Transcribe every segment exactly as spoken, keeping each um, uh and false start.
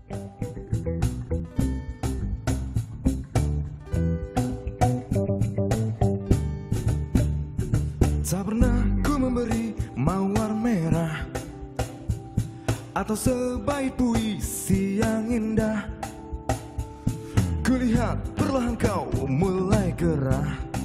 Tak pernah ku memberi mawar merah atau sebaik puisi yang indah. Kulihat perlahan kau mulai gerah.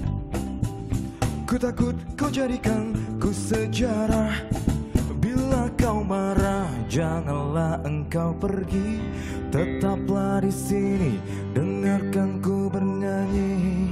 Ku takut kau jadikan ku sejarah. Bila kau marah, janganlah engkau pergi. Tetaplah di sini, dengarkan ku bernyanyi.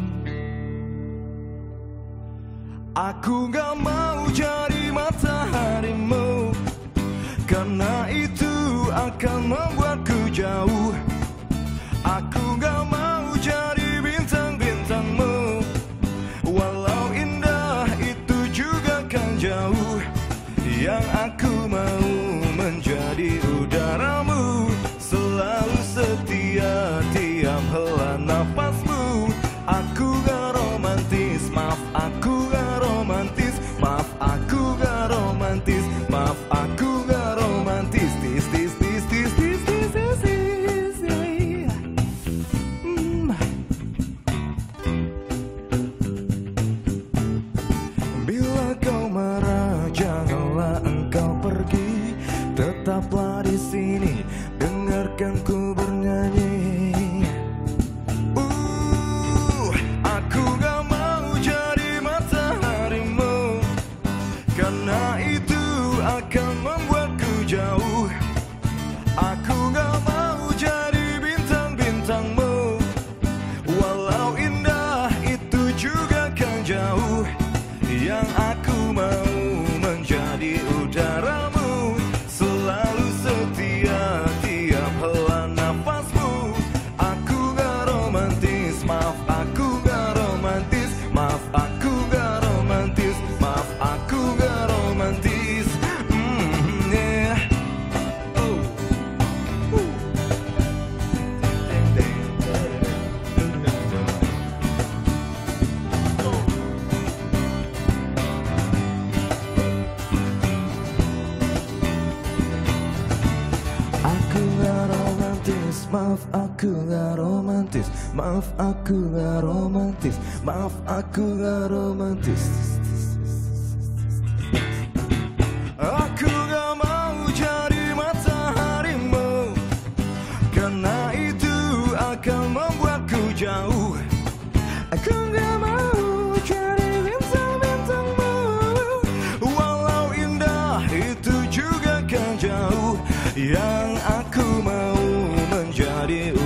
Aku gak mau jadi mataharimu, karena itu akan membuatku jauh. Aku gak mau jadi bintang-bintangmu, walau indah itu juga kan jauh. Yang aku mau menjadi udaramu, selalu setia tiap hela nafasmu. Aku gak romantis, maaf aku gak romantis, maaf aku gak romantis, maaf aku gak romantis. Tis tis tis tis tis tis tis tis, yeah. mm. Bila kau marah, janganlah engkau pergi. Tetaplah di sini, dengarkan ku bernyanyi. Karena itu akan membuatku jauh. Aku gak mau jadi bintang-bintangmu, walau indah itu juga kan jauh. Yang aku mau menjadi udaramu, selalu setia tiap hela nafasmu. Aku gak romantis, maaf aku gak romantis, maaf aku gak romantis, maaf aku gak romantis. mm, yeah. oh. uh. Aku gak romantis, maaf aku gak romantis, maaf aku gak romantis, maaf aku gak romantis. Aku gak mau jadi mataharimu, karena itu akan membuatku jauh. Aku gak mau jadi bintang-bintangmu, walau indah itu juga kan jauh. Yang aku mau menjadi